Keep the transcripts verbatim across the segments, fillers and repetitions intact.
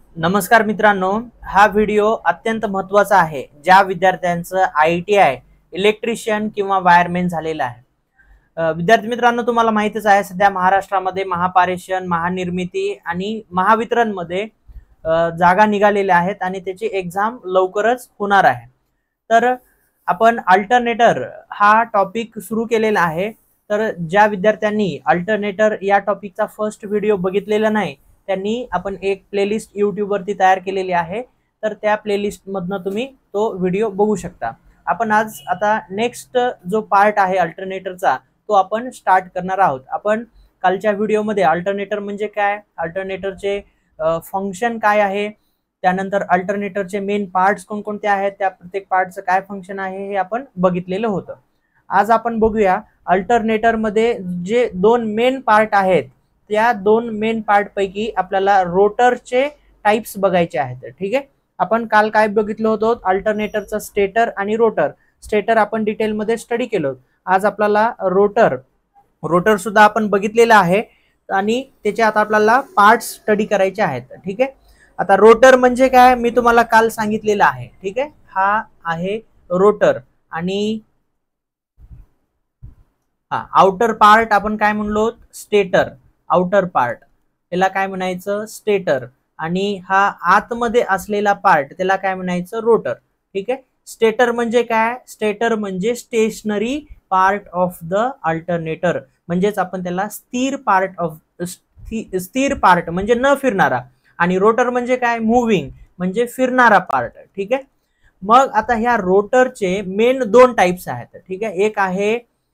नमस्कार मित्रांनो, हा व्हिडिओ अत्यंत महत्त्वाचा आहे ज्या विद्यार्थ्यांचं आय टी आय इलेक्ट्रिशियन किंवा वायरमॅन झालेलं आहे। विद्यार्थी मित्रांनो, तुम्हाला माहितीच आहे सध्या महाराष्ट्रामध्ये महापारेषण, महानिर्मिती आणि महावितरण मध्ये जागा निघालेल्या आहेत आणि त्याची एक्झाम लवकरच होणार आहे। तर आपण अल्टरनेटर हा टॉपिक सुरू केलेला आहे। तर ज्या विद्यार्थ्यांनी अल्टरनेटर या टॉपिकचा फर्स्ट व्हिडिओ बघितलेला नाही त्यांनी आपण एक प्लेलिस्ट यूट्यूब वरती तयार केलेली आहे, तर त्या प्लेलिस्ट मधनं तुम्ही तो व्हिडिओ बघू शकता। आपण आज आता नेक्स्ट जो पार्ट आहे अल्टरनेटरचा तो आपण स्टार्ट करणार आहोत। आपण कालच्या व्हिडिओमध्ये अल्टरनेटर म्हणजे काय, अल्टरनेटरचे फंक्शन काय आहे, त्यानंतर अल्टरनेटरचे मेन पार्ट्स कोणकोणते आहेत, त्या प्रत्येक पार्टचं काय फंक्शन आहे हे आपण बघितलेलं होतं। आज आपण बघूया अल्टरनेटर मध्ये जे दोन मेन पार्ट आहेत त्या दोन मेन पार्ट पैकी आपल्याला रोटरचे टाइप्स बघायचे आहेत। ठीक आहे, आपण काल काय बघितलं होतं, अल्टरनेटरचा स्टेटर आणि रोटर। स्टेटर आपण डिटेल मध्ये स्टडी केलं। आज आपल्याला रोटर रोटर सुद्धा आपण बघितलेला आहे आणि त्याचे आता आपल्याला पार्ट्स स्टडी करायचे आहेत। ठीक आहे, आता रोटर म्हणजे काय मी तुम्हाला काल सांगितलेलं आहे। ठीक आहे, हा आहे रोटर आणि हा आउटर पार्ट आपण काय म्हणलो, स्टेटर। आउटर पार्ट त्याला काय म्हणायचं, स्टेटर, आणि हा आतमध्ये असलेला पार्ट त्याला काय म्हणायचं, रोटर। ठीक आहे, स्टेटर म्हणजे काय, स्टेटर म्हणजे stationary part of the alternator, म्हणजेच आपण त्याला स्थिर पार्ट ऑफ स्थिर पार्ट म्हणजे न फिरणारा, आणि रोटर म्हणजे काय, मूव्हिंग म्हणजे फिरणारा पार्ट। ठीक आहे, मग आता ह्या रोटरचे मेन दोन टाइप्स आहेत। ठीक आहे, एक आहे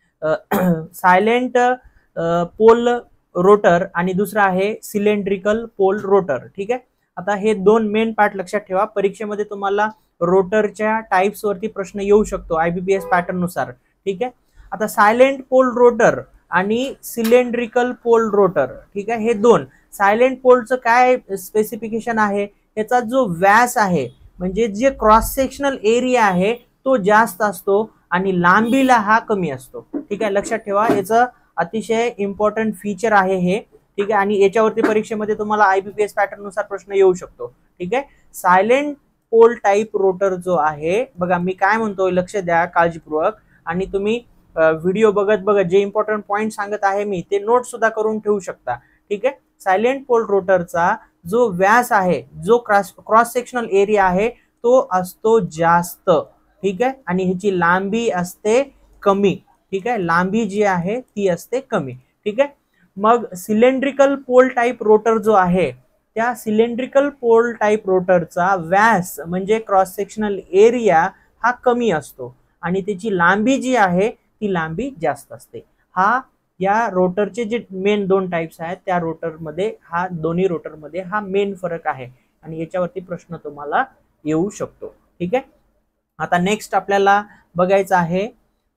सायलेंट पोल रोटर आणि दुसरा आहे सिलेंड्रिकल पोल रोटर। ठीक आहे, आता हे दोन मेन पार्ट लक्षात ठेवा। परीक्षेमध्ये तुम्हाला रोटरच्या टाइप्स वरती प्रश्न येऊ शकतो आयबीपीएस पॅटर्न नुसार। ठीक आहे, आता सायलेंट पोल रोटर आणि सिलेंड्रिकल पोल रोटर, ठीक आहे, हे दोन सायलेंट पोलचं काय स्पेसिफिकेशन आहे, याचा जो व्यास आहे म्हणजे जे क्रॉस सेक्शनल एरिया आहे तो जास्त असतो आणि लांबीला हा कमी असतो। ठीक आहे, लक्षात ठेवा, याचं अतिशय इम्पॉर्टंट फीचर आहे हे। ठीक आहे, आणि याच्यावरती परीक्षेमध्ये तुम्हाला आयबीपीएस पॅटर्न नुसार प्रश्न येऊ शकतो। ठीक आहे, सायलेंट पोल टाइप रोटर जो आहे, बघा मी काय म्हणतोय लक्ष द्या काळजीपूर्वक, आणि तुम्ही व्हिडिओ बघत बघत जे इम्पॉर्टंट पॉइंट सांगत आहे मी ते नोट सुद्धा करून ठेवू शकता। ठीक आहे, सायलेंट पोल रोटरचा जो व्यास आहे, जो क्रॉस क्रॉस सेक्शनल एरिया आहे तो असतो जास्त। ठीक आहे, आणि ह्याची लांबी असते कमी। ठीक आहे, लांबी जी आहे ती असते कमी। ठीक आहे, मग सिलेंड्रिकल पोल टाइप रोटर जो आहे त्या सिलेंड्रिकल पोल टाइप रोटरचा व्यास म्हणजे क्रॉस सेक्शनल एरिया हा कमी असतो आणि त्याची लांबी जी आहे ती लांबी जास्त असते। हा या रोटरचे जे मेन दोन टाइप्स आहेत त्या रोटर मध्ये हा दोन्ही रोटर मध्ये हा मेन फरक आहे आणि याच्यावरती प्रश्न तुम्हाला येऊ शकतो। ठीक आहे, आता नेक्स्ट आपल्याला बघायचं आहे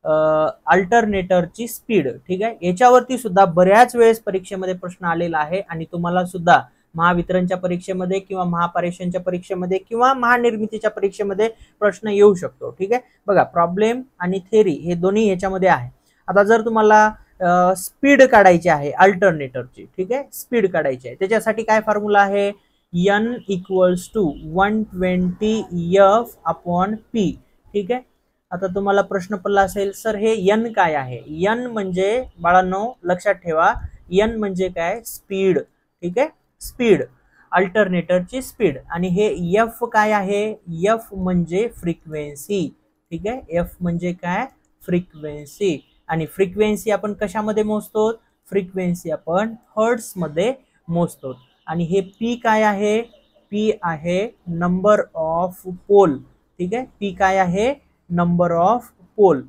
अल्टरनेटरची स्पीड। ठीक आहे, याच्यावरती सुद्धा बऱ्याच वेळेस परीक्षेमध्ये प्रश्न आलेला आहे आणि तुम्हाला सुद्धा महावितरणच्या परीक्षेमध्ये किंवा महापारेषणच्या परीक्षेमध्ये किंवा महानिर्मितीच्या परीक्षेमध्ये प्रश्न येऊ शकतो। ठीक आहे, बघा प्रॉब्लेम आणि थेरी हे दोन्ही ह्याच्यामध्ये आहे। आता जर तुम्हाला स्पीड काढायची आहे अल्टरनेटरची, ठीक आहे, स्पीड काढायची आहे, त्याच्यासाठी काय फॉर्म्युला आहे, N equals to one twenty F upon P. ठीक आहे, आता तुम्हाला प्रश्न पडला असेल सर हे एन काय आहे, एन म्हणजे बाळांनो लक्षात ठेवा, एन म्हणजे काय, स्पीड। ठीक आहे, स्पीड, अल्टरनेटरची स्पीड, आणि हे एफ काय आहे, एफ म्हणजे फ्रिक्वेन्सी। ठीक आहे, एफ म्हणजे काय, फ्रिक्वेन्सी, आणि फ्रिक्वेन्सी आपण कशामध्ये मोजतो, फ्रिक्वेन्सी आपण हर्ट्ज मध्ये मोजतो, आणि हे पी काय आहे, पी आहे नंबर ऑफ पोल। ठीक आहे, पी काय आहे, number of pole,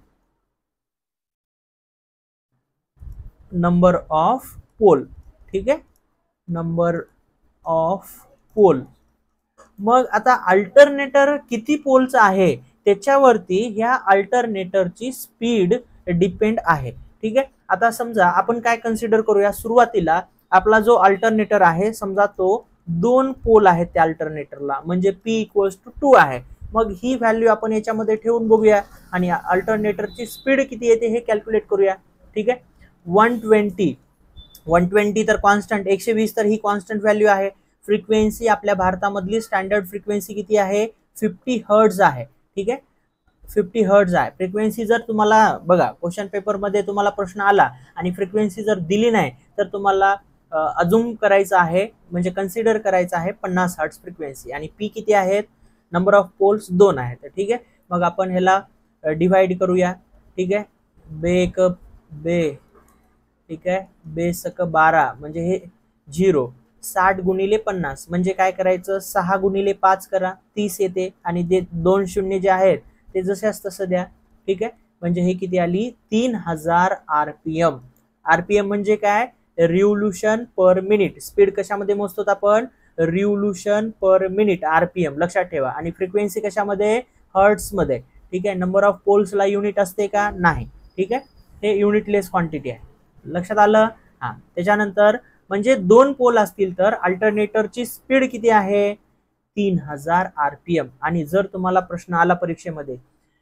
number of pole. ठीक आहे, नंबर ऑफ पोल। मग आता अल्टरनेटर किती पोलचा आहे त्याच्यावरती ह्या अल्टरनेटरची स्पीड डिपेंड आहे। ठीक आहे, आता समजा आपण काय कन्सिडर करूया, सुरुवातीला आपला जो अल्टरनेटर आहे समजा तो दोन पोल आहेत त्या अल्टरनेटरला, म्हणजे पी इक्वल्स टू टू आहे। मग ही व्हॅल्यू आपण याच्यामध्ये ठेवून बघूया आणि अल्टरनेटरची स्पीड किती येते हे कॅल्क्युलेट करूया। ठीक आहे, वन ट्वेंटी वन ट्वेंटी तर कॉन्स्टंट, एकशे वीस तर ही कॉन्स्टंट व्हॅल्यू आहे, फ्रिक्वेन्सी आपल्या भारतामधली स्टँडर्ड फ्रिक्वेन्सी किती आहे, फिफ्टी हर्ट्ज आहे. ठीक आहे, फिफ्टी हर्ट्ज आहे फ्रिक्वेन्सी. जर तुम्हाला बघा क्वेश्चन पेपर मध्ये तुम्हाला प्रश्न आला आणि फ्रिक्वेन्सी जर दिली नाही तर तुम्हाला अजूम करायचं आहे, म्हणजे कन्सिडर करायचं आहे पन्नास हर्ट्ज फ्रिक्वेन्सी. आणि पी किती आहेत, नंबर ऑफ पोल्स दोन आहेत. ठीक आहे, मग आपण ह्याला डिवाइड करूया. ठीक आहे, बे एक बे, ठीक आहे, बे सक बारा म्हणजे हे झिरो, साठ गुणिले पन्नास म्हणजे काय करायचं, सहा गुणिले पाच करा, तीस येते. आणि जे दोन शून्य जे आहेत ते जशाच तसं द्या. ठीक आहे, म्हणजे हे किती आली, तीन हजार आरपीएम. आरपीएम म्हणजे काय, रिव्होल्यूशन पर मिनिट. स्पीड कशामध्ये मोजतो आपण, रिव्होल्यूशन पर मिनिट, आरपीएम लक्षात ठेवा. आणि फ्रिक्वेन्सी कशामध्ये, हर्ट्स मध्ये. ठीक आहे, नंबर ऑफ पोल्सला युनिट असते का, नाही. ठीक आहे, हे युनिटलेस क्वांटिटी आहे, लक्षात आलं. हा, त्याच्यानंतर म्हणजे दोन पोल असतील तर अल्टरनेटरची स्पीड किती आहे, तीन हजार आरपीएम. आणि जर तुम्हाला प्रश्न आला परीक्षेमध्ये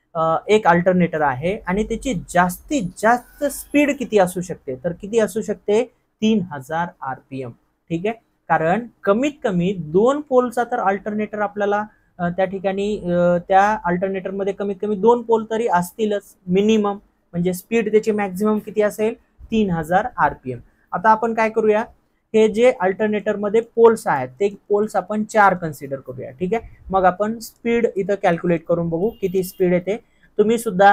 एक अल्टरनेटर आहे आणि त्याची जास्तीत जास्त स्पीड किती असू शकते, तर किती असू शकते, तीन हजार आरपीएम. ठीक आहे, कारण कमीत कमी दोन पोलचा तर अल्टरनेटर आपल्याला त्या ठिकाणी त्या अल्टरनेटर मध्ये कमीत कमी दोन पोल तरी असतीलच मिनिमम, म्हणजे स्पीड त्याची मॅक्झिमम किती असेल, तीन हजार आरपीएम. आता आपण काय करूया, हे जे अल्टरनेटर मध्ये पोल्स आहेत ते पोल्स आपण चार कन्सिडर करूया. ठीक आहे, मग आपण स्पीड इथं कॅल्क्युलेट करून बघू किती स्पीड येते. तुम्ही सुद्धा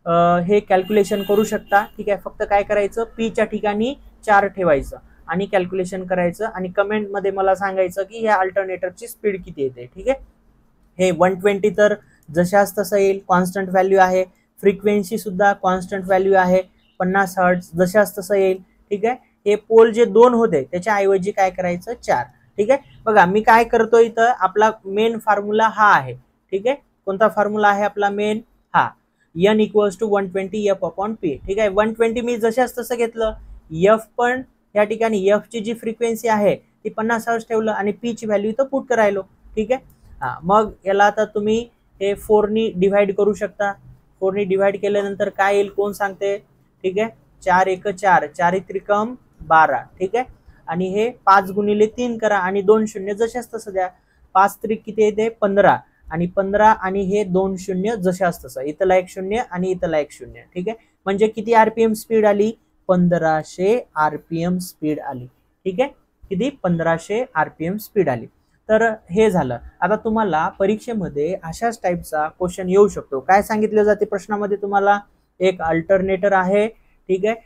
हे कॅल्क्युलेशन करू शकता. ठीक आहे, फक्त काय करायचं, पी च्या ठिकाणी चार ठेवायचं आणि कॅल्क्युलेशन करायचं आणि कमेंट मध्ये मला सांगायचं की ह्या अल्टरनेटरची स्पीड किती येते. ठीक आहे, हे वन ट्वेंटी तर जशाच तसं येईल, कॉन्स्टंट व्हॅल्यू आहे. फ्रिक्वेन्सी सुद्धा कॉन्स्टंट व्हॅल्यू आहे, पन्नास हर्ट्ज जशाच तसं येईल. ठीक आहे, हे पोल जे दोन होते त्याच्या ऐवजी काय करायचं, चार. ठीक आहे, बघा मी काय करतो इथं, आपला मेन फॉर्म्युला हा आहे. ठीक आहे, कोणता फॉर्म्युला आहे आपला मेन, हा N equals to one twenty F upon P. ठीक आहे, वन ट्वेंटी मी जशाच तसं घेतलं, एफ पण या ठिकाणी एफ ची जी फ्रिक्वेन्सी आहे ती पन्नास हर्ट्ज ठेवलं आणि पी ची व्हॅल्यू इथं पुट करायलो. ठीक आहे, हा, मग याला आता तुम्ही हे फोरनी डिवाइड करू शकता. फोरनी डिवाइड केल्यानंतर काय येईल कोण सांगते. ठीक आहे, चार एक चार, चार त्रिकम बारा. ठीक आहे, आणि हे पाच गुणिले तीन करा आणि दोन शून्य जशाच तसं द्या. पाच त्रिक किती येते, पंधरा, आणि पंधरा आणि हे दोन शून्य जशाच तसं, इथला एक शून्य आणि इथला एक शून्य. ठीक आहे, म्हणजे किती आरपीएम स्पीड आली, पंधराशे आरपीएम स्पीड आली. ठीक आहे, किती, पंधराशे आरपीएम स्पीड आली. तर हे झालं. आता तुम्हाला परीक्षेमध्ये अशाच टाईपचा क्वेश्चन येऊ शकतो. काय सांगितलं जाते प्रश्नामध्ये तुम्हाला, एक अल्टरनेटर आहे. ठीक आहे,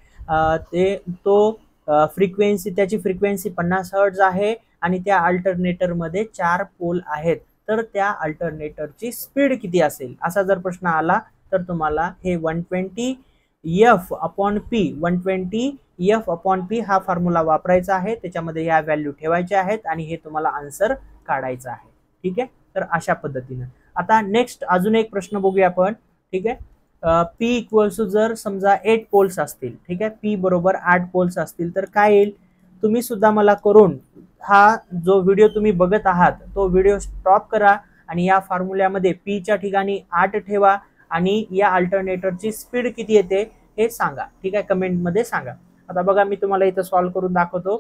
ते तो फ्रिक्वेन्सी त्याची फ्रिक्वेन्सी पन्नास हर्ट्ज आहे आणि त्या अल्टरनेटर मध्ये चार पोल आहेत, तर त्या अल्टरनेटरची स्पीड किती असेल असा जर प्रश्न आला तर तुम्हाला हे one twenty F upon P, one twenty F upon P हा फॉर्म्युला वापरायचा आहे. त्याच्यामध्ये या व्हॅल्यू ठेवायच्या आहेत आणि हे तुम्हाला आन्सर काढायचं आहे. ठीक आहे, तर अशा पद्धतीने. आता नेक्स्ट अजून एक प्रश्न बघूया आपण. ठीक आहे, पी इक्वल्स टू जर समजा एट पोल्स असतील. ठीक आहे, पी बरोबर आठ पोल्स असतील तर काय येईल, तुम्ही सुद्धा मला करून हा जो व्हिडिओ तुम्ही बघत आहात तो व्हिडिओ स्टॉप करा आणि या फॉर्म्युल्यामध्ये पी च्या ठिकाणी आठ ठेवा आणि या अल्टरनेटरची स्पीड किती येते हे सांगा. ठीक आहे, कमेंट मध्ये सांगा. आता बघा मी तुम्हाला इथं सॉल्व्ह करून दाखवतो.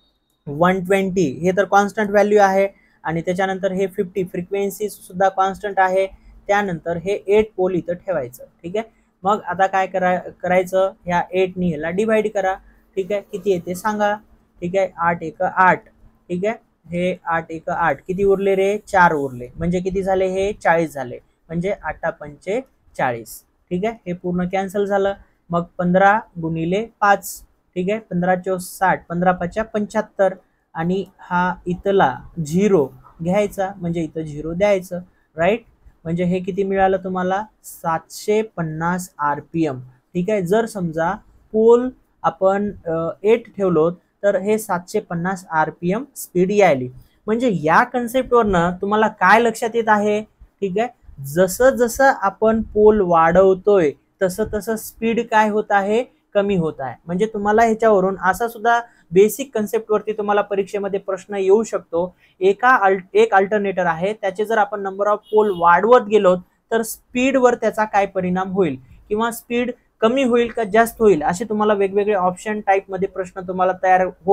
वन ट्वेंटी हे तर कॉन्स्टंट व्हॅल्यू आहे आणि त्याच्यानंतर हे फिफ्टी फ्रिक्वेन्सी सुद्धा कॉन्स्टंट आहे. त्यानंतर हे एट पोल इथं ठेवायचं. ठीक आहे, मग आता काय करा करायचं, ह्या एट नी ह्याला डिवाइड करा. ठीक आहे, किती येते सांगा. ठीक आहे, आठ एक आठ. ठीक आहे, हे आठ एक आठ, किती उरले रे, चार उरले, म्हणजे किती झाले हे चाळीस झाले, म्हणजे आठ पंचे चाळीस. ठीक आहे, हे पूर्ण कॅन्सल झालं. मग पंधरा गुणिले पाच. ठीक आहे, पंधरा चोस साठ, पंधरा पाचा पंच्याहत्तर, आणि हा इथला झिरो घ्यायचा म्हणजे इथं झिरो द्यायचं. राईट, म्हणजे हे किती मिळालं तुम्हाला, सातशे पन्नास आरपीएम. ठीक आहे, जर समजा पोल आपण एट ठेवलो तर हे सातशे पन्नास आरपीएम स्पीड यायली. म्हणजे या कन्सेप्टवरनं तुम्हाला काय लक्षात येत आहे. ठीक आहे, जसं जसं आपण पोल वाढवतोय तसं तसं स्पीड काय होत आहे, कमी होत आहे. म्हणजे तुम्हाला ह्याच्यावरून असा सुद्धा बेसिक कन्सेप्ट वरती तुम्हाला परीक्षेमध्ये प्रश्न येऊ शकतो. एका एक अल्टरनेटर आहे, त्याचे जर आपण नंबर ऑफ पोल वाढवत गेलो तर स्पीडवर त्याचा काय परिणाम होईल, किंवा स्पीड कमी होईल का जास्त होईल, असे तुम्हाला वेगवेगळे ऑप्शन टाइप मध्ये प्रश्न तुम्हाला तयार होऊन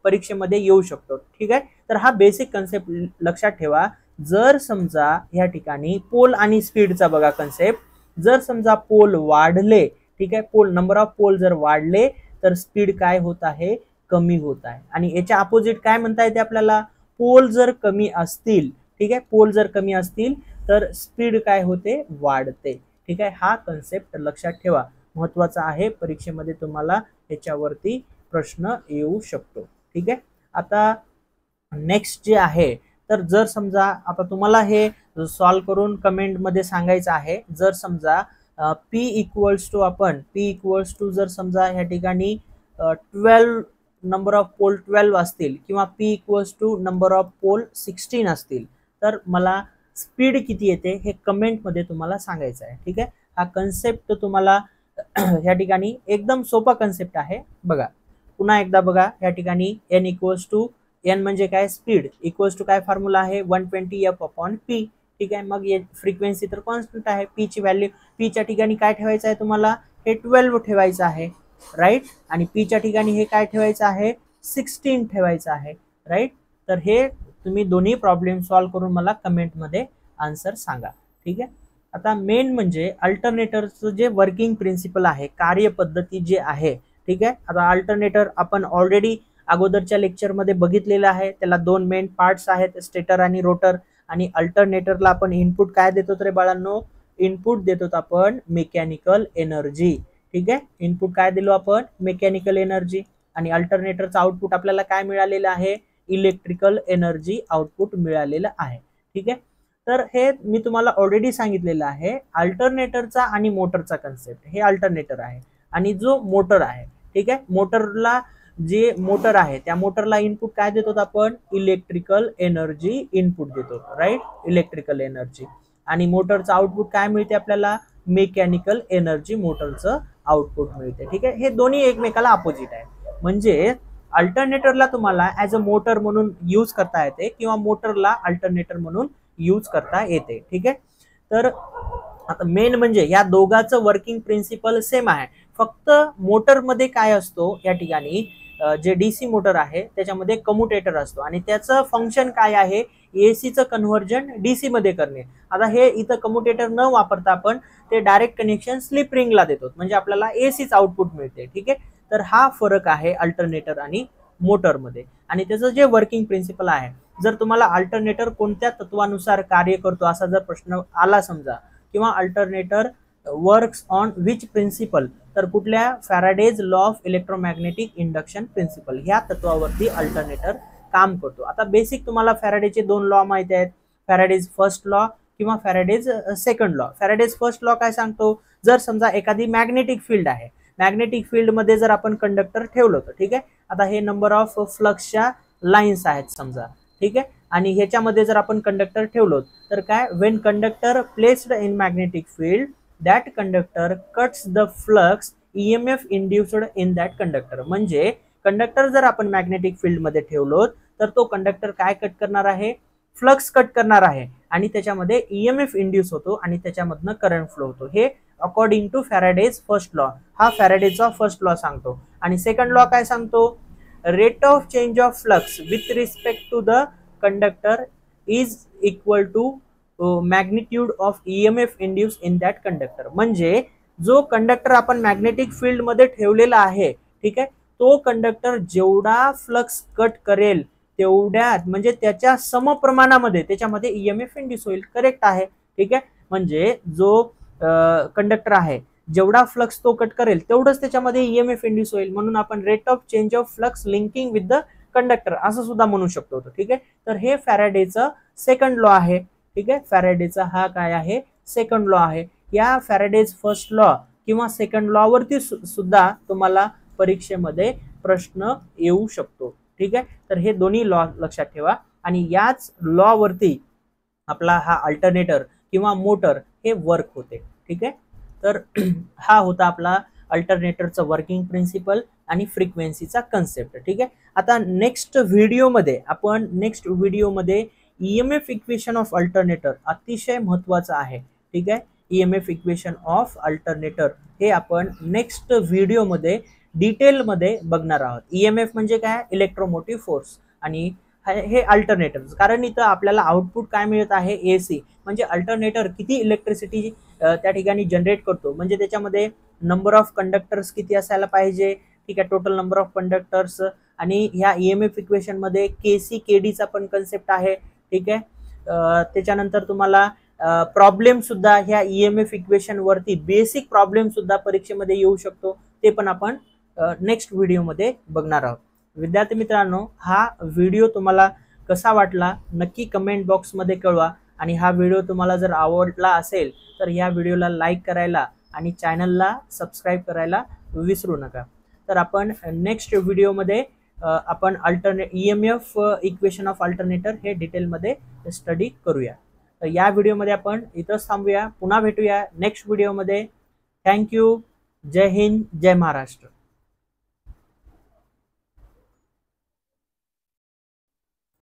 परीक्षेमध्ये येऊ शकतो, ठीक आहे. तर हा बेसिक कन्सेप्ट लक्षात ठेवा. जर समजा या ठिकाणी पोल आणि स्पीडचा बघा कन्सेप्ट, जर समजा पोल वाढले, ठीक आहे, पोल नंबर ऑफ पोल जर वाढले तर स्पीड काय होत आहे, कमी होत आहे. आणि याच्या अपोजिट काय म्हणता येते आपल्याला, पोल जर कमी असतील, ठीक आहे, पोल जर कमी असतील तर स्पीड काय होते, वाढते, ठीक आहे. हा कन्सेप्ट लक्षात ठेवा, महत्वाचा आहे. परीक्षेमध्ये तुम्हाला याच्यावरती प्रश्न येऊ शकतो, ठीक आहे. आता नेक्स्ट जे आहे, तर जर समजा आता तुम्हाला हे सॉल्व करून कमेंट मध्ये सांगायचं आहे. जर समजा P इक्वल्स टू आपण P इक्वल्स टू जर समजा या ठिकाणी twelve number of pole twelve असतील किंवा P equals to number of pole sixteen असतील, तर मला स्पीड किती येते हे कमेंट मध्ये तुम्हाला सांगायचं आहे, ठीक आहे. हा कन्सेप्ट तुम्हाला या ठिकाणी एकदम सोपा कन्सेप्ट आहे. बघा पुन्हा एकदा बघा, या ठिकाणी n इक्वल्स टू n म्हणजे काय, स्पीड इक्वल्स टू काय फॉर्म्युला आहे, one twenty F upon P, ठीक आहे. मग फ्रिक्वेन्सी तर कॉन्स्टंट आहे, पी ची व्हॅल्यू, पी च्या ठिकाणी काय ठेवायचं आहे तुम्हाला, हे ट्वेल्व ठेवायचं आहे, राईट. आणि पी च्या ठिकाणी हे काय ठेवायचं आहे, सिक्स्टीन ठेवायचं आहे, राईट. तर हे तुम्ही दोन्ही प्रॉब्लेम सॉल्व करून मला कमेंट मध्ये आन्सर सांगा, ठीक आहे. आता मेन म्हणजे अल्टरनेटरचं जे वर्किंग प्रिन्सिपल आहे, कार्यपद्धती जे आहे, ठीक आहे. आता अल्टरनेटर आपण ऑलरेडी अगोदरच्या लेक्चर मध्ये बघितलेलं आहे. त्याला दोन मेन पार्ट्स आहेत, स्टेटर आणि रोटर. आणि अल्टरनेटरला आपण इनपुट काय देतो रे बाळांनो, इनपुट देतो आपण मेकॅनिकल एनर्जी, ठीक आहे. इनपुट काय दिलो आपण, मेकॅनिकल एनर्जी. आणि अल्टरनेटरचं आउटपुट आपल्याला काय मिळालेलं आहे, इलेक्ट्रिकल एनर्जी आउटपुट मिळालेलं आहे, ठीक आहे. तर हे मी तुम्हाला ऑलरेडी सांगितलेलं आहे. अल्टरनेटरचा आणि मोटरचा कन्सेप्ट, हे अल्टरनेटर आहे आणि जो मोटर आहे, ठीक आहे. मोटरला जे मोटर आहे त्या मोटरला इनपुट काय देतो आपण, इलेक्ट्रिकल एनर्जी इनपुट देतो, राईट, इलेक्ट्रिकल एनर्जी. आणि मोटरचं आउटपुट काय मिळते आपल्याला, मेकॅनिकल एनर्जी मोटरचं आउटपुट मिळते, ठीक आहे. हे दोन्ही एकमेकाला अपोजिट आहे. म्हणजे अल्टरनेटरला तुम्हाला ऍज अ मोटर म्हणून यूज करता येते किंवा मोटरला अल्टरनेटर म्हणून यूज करता येते, ठीक आहे. तर आता मेन म्हणजे या दोघांचं वर्किंग प्रिन्सिपल सेम आहे. फक्त मोटर मध्ये काय असतो, या ठिकाणी जे डीसी मोटर आहे त्याच्यामध्ये कम्युटेटर असतो आणि त्याचं फंक्शन काय आहे, एसीचं कन्व्हर्जन डीसी मध्ये करणे. आता हे इथं कम्युटेटर न वापरता आपण ते डायरेक्ट कनेक्शन स्लिप रिंगला देतो, म्हणजे आपल्याला एसीच आउटपुट मिळते, ठीक आहे. तर हा फरक आहे अल्टरनेटर आणि मोटर मध्ये. आणि त्याचं जे वर्किंग प्रिन्सिपल आहे, जर तुम्हाला अल्टरनेटर कोणत्या तत्वानुसार कार्य करतो असा जर प्रश्न आला समजा, किंवा alternator works on which principle, तर कुठल्या, Faraday's law of electromagnetic induction principle, ह्या तत्वावरती अल्टरनेटर काम करतो. आता बेसिक तुम्हाला फॅराडेचे दोन लॉ माहिती आहेत, फॅराडेज फर्स्ट लॉ किंवा Faraday's second law. Faraday's first law काय सांगतो, जर समजा एखादी मॅग्नेटिक फील्ड आहे, मॅग्नेटिक फील्ड मध्ये जर आपण कंडक्टर ठेवलं तर, ठीक आहे. आता हे नंबर ऑफ फ्लक्सच्या लाईन्स आहेत समजा, ठीक आहे. आणि ह्याच्यामध्ये जर आपण कंडक्टर ठेवलो तर काय, when conductor placed in magnetic field that conductor cuts the flux EMF induced in that conductor. म्हणजे कंडक्टर जर आपण मॅग्नेटिक फील्ड मध्ये ठेवलो तर तो कंडक्टर काय कट करणार आहे, फ्लक्स कट करणार आहे आणि त्याच्यामध्ये ईएमएफ इंड्यूस होतो आणि त्याच्यामधनं करंट फ्लो होतो. हे according to Faraday's first law, हा फॅराडेचा फर्स्ट लॉ सांगतो. आणि सेकंड लॉ काय सांगतो, rate of change of flux with respect to the conductor is equal to magnitude of EMF induce in that conductor. म्हणजे जो कंडक्टर आपण मॅग्नेटिक फील्ड मध्ये ठेवलेला आहे, ठीक आहे, तो कंडक्टर जेवढा फ्लक्स कट करेल तेवढ्यात, म्हणजे त्याच्या समप्रमाणामध्ये त्याच्यामध्ये ईएमएफ इंड्यूस होईल. करेक्ट आहे, ठीक आहे. म्हणजे जो कंडक्टर आहे जेवढा फ्लक्स तो कट करेल तेवढंच त्याच्यामध्ये ईएमएफ इंड्यूस होईल. म्हणून आपण rate of change of flux linking with the conductor असं सुद्धा म्हणू शकतो, ठीक आहे. तर हे फॅराडेचं सेकंड लॉ आहे, ठीक आहे. फॅराडेचा हा काय आहे, सेकंड लॉ आहे. या फॅराडेज फर्स्ट लॉ किंवा सेकंड लॉ वरती सुद्धा तुम्हाला परीक्षेमध्ये प्रश्न येऊ शकतो, ठीक आहे. तर हे दोन्ही लॉ लक्षात ठेवा आणि याच लॉ वरती आपला हा अल्टरनेटर किंवा मोटर हे वर्क होते, ठीक आहे. तर हा होता आपला अल्टरनेटरचं वर्किंग प्रिन्सिपल आणि फ्रिक्वेन्सीचा कन्सेप्ट, ठीक आहे. आता नेक्स्ट व्हिडिओमध्ये आपण नेक्स्ट व्हिडिओमध्ये ईएमएफ इक्वेशन ऑफ अल्टरनेटर अतिशय महत्वाचं आहे, ठीक आहे. ईएमएफ इक्वेशन ऑफ अल्टरनेटर हे आपण नेक्स्ट व्हिडिओमध्ये डिटेलमध्ये बघणार आहोत. ईएमएफ म्हणजे काय, इलेक्ट्रोमोटिव्ह फोर्स, आणि हे अल्टरनेटर. कारण इथं आपल्याला आउटपुट काय मिळत आहे, एसी, म्हणजे अल्टरनेटर किती इलेक्ट्रिसिटी त्या ठिकाणी जनरेट करतो, म्हणजे त्याच्यामध्ये नंबर ऑफ कंडक्टर्स किती असायला पाहिजे, ठीक आहे, टोटल नंबर ऑफ कंडक्टर्स. आणि ह्या ईएमएफ इक्वेशन मध्ये केसी केडीचा पण कन्सेप्ट आहे, ठीक आहे. त्याच्यानंतर तुम्हाला प्रॉब्लेम सुद्धा ह्या ईएमएफ इक्वेशन वरती बेसिक प्रॉब्लेम सुद्धा परीक्षेमध्ये येऊ शकतो, ते पण आपण नेक्स्ट व्हिडिओमध्ये बघणार आहोत. विद्यार्थी मित्रांनो, हा व्हिडिओ तुम्हाला कसा वाटला नक्की कमेंट बॉक्समध्ये कळवा, आणि हा व्हिडिओ तुम्हाला जर आवडला असेल तर या व्हिडिओला लाईक करायला आणि चॅनलला सबस्क्राईब करायला विसरू नका. तर आपण नेक्स्ट व्हिडिओमध्ये आपण alternate EMF equation of alternator हे डिटेलमध्ये स्टडी करूया. तर या व्हिडिओमध्ये आपण इथंच थांबूया, पुन्हा भेटूया नेक्स्ट व्हिडिओमध्ये. थँक्यू. जय हिंद, जय महाराष्ट्र.